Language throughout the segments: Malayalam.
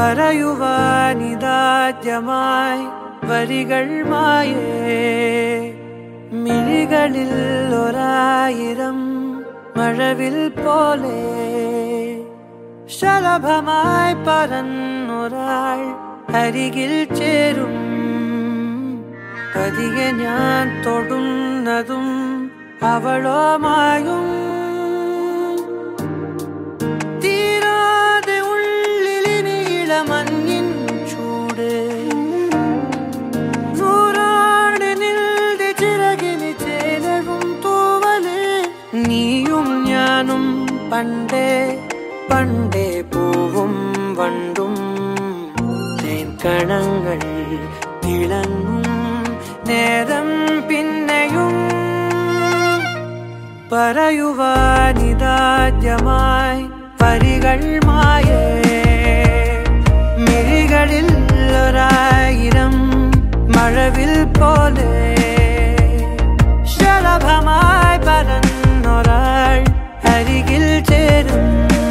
പറയുവാനിതാദ്യമായി വരികൾ മായേ മിഴികളിൽ ഒരായിരം മഴവിൽ പോലെ ശലഭമായി പറന്നൊരാൾ അരികിൽ ചേരും പതിയെ ഞാൻ തൊടുന്നതും അവളോ മായും തീരാതെ ഉള്ളിലിനീള മഞ്ഞിൻ ചൂട് നൂറാണ് നിൽടെ ചിറകിന് ചേലവും തൂവല് നീയും ഞാനും പണ്ടേ പണ്ടേ പൂവും വണ്ടും തേൻകണങ്ങൾ തിളങ്ങും നേരം പിന്നെയും പറയുവാനിതാദ്യമായി വരികൾ മായേ മിഴികളിൽ ഒരായിരം മഴവിൽ പോലെ ശലഭമായി പറന്നൊരാൾ അരികിൽ ചേരും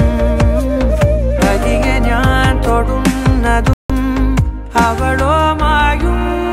പതിയെ ഞാൻ തൊടുന്നതും അവളോ മായും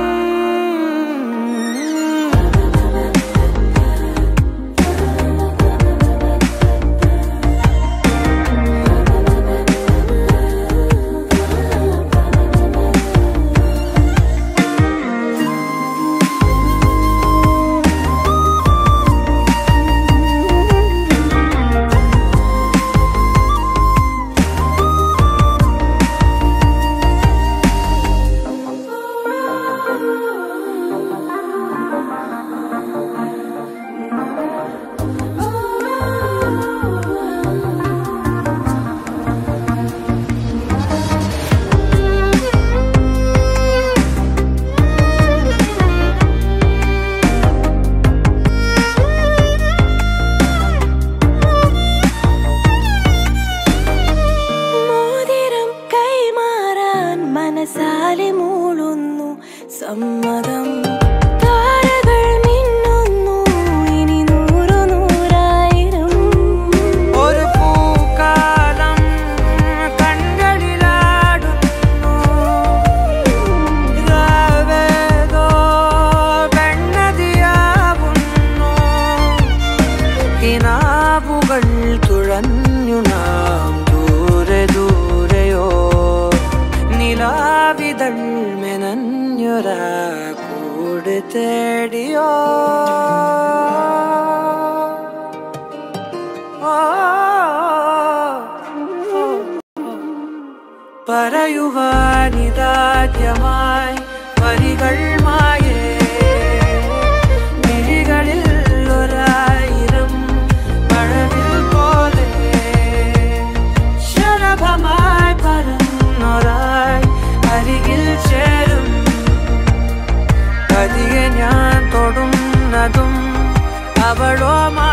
സമ്മതം താരകൾ മിന്നുന്നു ഇനി നൂറു നൂറായിരം ഒരു പൂക്കാലം കണ്ണടിലാടുന്നു രാവേതോ പെണ്ണതിയാവുന്നു കിനാവുകൾ തുഴഞ്ഞു നാം ദൂരെ ദൂരെയോ നിലാവിതൾ മെനഞ്ഞൊരാ കൂട് തേടിയോ പറയുവാനിതാദ്യമായി വരികൾ മായേ മിഴികളിൽ ഒരായിരം മഴവിൽ പോലെ ശലഭമായി പറന്നൊരാൾ അരികിൽ ചേരും പതിയെ ഞാൻ തൊടുന്നതും അവളോ